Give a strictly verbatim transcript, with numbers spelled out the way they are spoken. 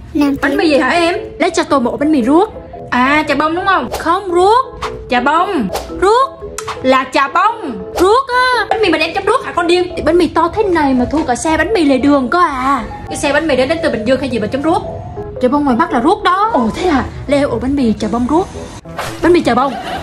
Nam Bánh mì gì hả em? lấy cho tôi một bánh mì ruốc. À, chà bông đúng không? Không, ruốc. Chà bông. Ruốc. Là chà bông. Ruốc á. Bánh mì mà đem chấm ruốc hả con điên? Thì bánh mì to thế này mà thua cả xe bánh mì lề đường có à. Cái xe bánh mì đó đến từ Bình Dương hay gì mà chấm ruốc? Chà bông ngoài Bắc là ruốc đó. Ồ thế à, leo ổ bánh mì chà bông ruốc. Bánh mì chà bông.